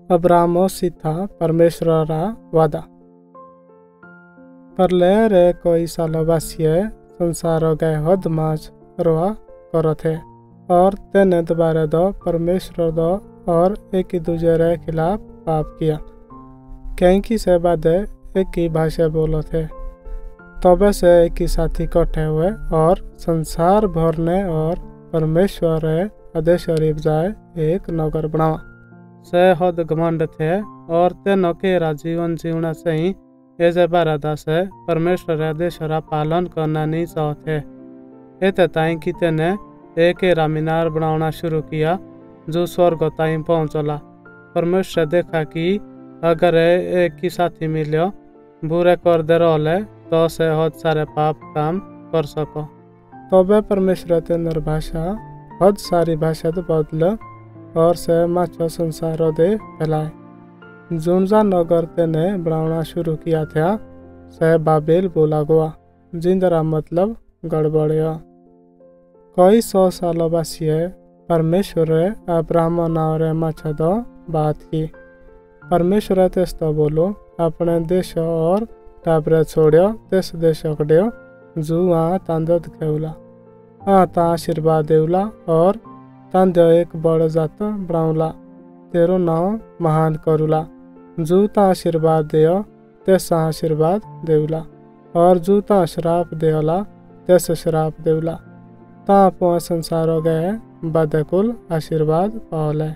अब्राहमो सीथा परमेश्वर रा वादा। परलय रे कोई साल बासिए संसार गए हद माच रोआ करो थे और तेने दोबारा दो परमेश्वर दो और एक ही दूसरे रे खिलाफ पाप किया। क्योंकि से बादे एक ही भाषा बोलो थे, तबे से एक ही साथी इकट्ठे हुए और संसार भरने और परमेश्वर रे आदेश जाए एक नगर बनावा। से हद घमंड थे और तेनो केरा जीवन जीवना से ही ऐसे बारादा से परमेश्वर रे आदेश रा पालन करना नहीं चाहते। एते ताई कि तेने एक एरा मीनार बनाना शुरू किया जो स्वर्ग ताई पहुंचला। परमेश्वर देखा कि अगर एक ही साथी मिलो बुरे कर दे रहे तो से हद सारे पाप काम कर सको। तबे परमेश्वर तेनर भाषा हद सारी भाषा तो बदल और से माचो संसार दे फैलाए। जुनजा नगर तेने बनाना शुरू किया था से बाबेल बोला गया, जिंदरा मतलब गड़बड़िया। कई 100 साल बासिए परमेश्वर अब्राहम नाव रे माछा दो बात की। परमेश्वर तेस्तो बोलो अपने देश और टाबरे छोड़ियो देश देश कड़ियो जू तांदद खेवला ता आशीर्वाद देवला और तांदो एक बड़ जात बनावला। तेरो नाव महान करूला। जू ता आशीर्वाद देयो तेस आशीर्वाद देवला और जू ता श्राप देवला तेस श्राप देवला। ता पो संसार गए बदकुल आशीर्वाद पावले।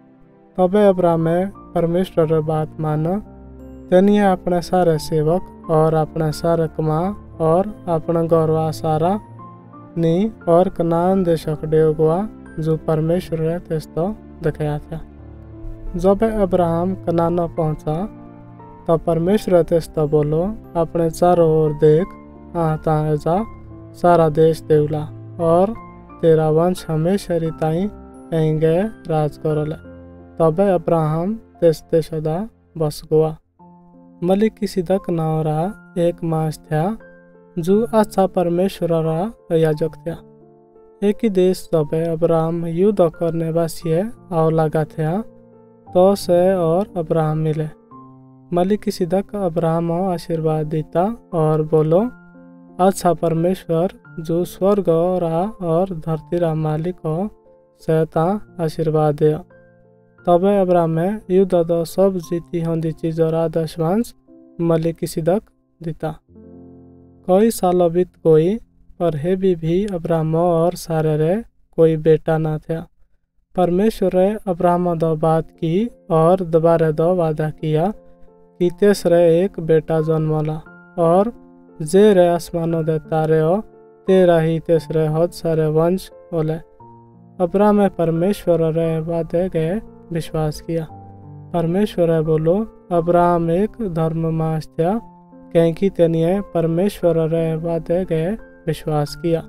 तबे अब्राहम परमेश्वर बात मानो तेनिए अपने सारे सेवक और अपने सारे कमा और अपना गौरव सारा नी और कनान देशक डेगुआ जो परमेश्वर रे तेस्तो दिखाया था। जब अब्राहम कनान पहुंचा तो परमेश्वर तेस्तो बोलो अपने चारों ओर देख आता जा सारा देश देवला और तेरा वंश हमेशा रिताई एंगे राज करोले। तबे अब्राहम तेस देशदा बस गुआ। मलिकिसिदक नाव रा एक मास था जो अच्छा परमेश्वर रा याजक था। एक ही देश जब अब्राहम युद्ध करने वासिए आव लगा था तो से और अब्राहम मिले। मलिकिसिदक अब्राहम आशीर्वाद देता और बोलो अच्छा परमेश्वर जो स्वर्ग रा और धरती रा मालिक हो से ता आशीर्वाद दे। तबे अब्राहम युद्ध दो सब जीती होंदी चीजों रा दशवांश मलिकिसिदक दिता। कई साल बीत गई पर हे भी अब्राहम और सारे रे कोई बेटा ना था। परमेश्वर रे अब्राहम दो बात की और दोबारा दो वादा किया कि तेसरे एक बेटा जन्मला और जे रे आसमानों दे तारे हो तेरा ही तेसरे हद सारे वंश होले। अब्राहम परमेश्वर रे वादे गए विश्वास किया। परमेश्वर बोलो अब्राहम एक धर्म मास था क्योंकि तेनिए परमेश्वर रे वादे गए विश्वास किया।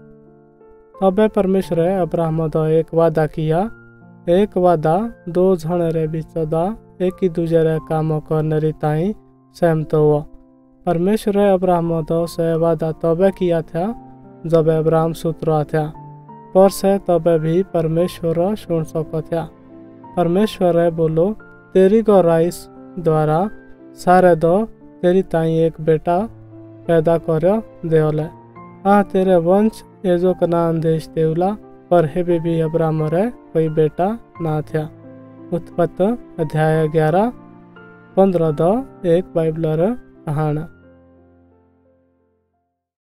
तबे परमेश्वर अब्राहम दो एक वादा किया। एक वादा दो जन रे बीच दा एक ही दूसरे रे काम करने री ताई सहमत हुआ। परमेश्वर अब्राहम दो से वादा तबे किया था जब अब्राहम सुतरा था पर से तबे भी परमेश्वर सुन सको था। परमेश्वर बोलो तेरी गौराइस द्वारा सारे दो तेरी ताई एक बेटा पैदा करो देवले तेरे वंश एजो कनान देश देवला पर हे भी अब्राहम रे कोई बेटा ना था। उत्पत्ति अध्याय 11 15 1 बाइबल कहाना।